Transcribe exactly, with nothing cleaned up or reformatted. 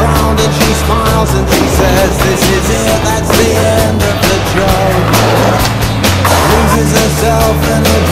around and she smiles and she says, this is it, that's the end of the joke. Loses herself and it